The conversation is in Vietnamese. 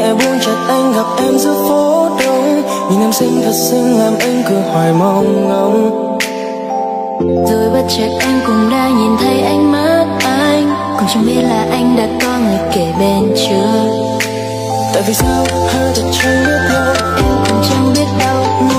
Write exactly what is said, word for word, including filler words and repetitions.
nhẹ buông chợt anh gặp em giữa phố đông. Nhìn em xinh thật xinh làm anh cứ hoài mong ngóng. Rồi bất chợt em cũng đã nhìn thấy ánh mắt anh, cũng chẳng biết là anh đã có người kể bên chưa. Tại vì sao hai ta chẳng biết nhau, em cũng chẳng biết đâu.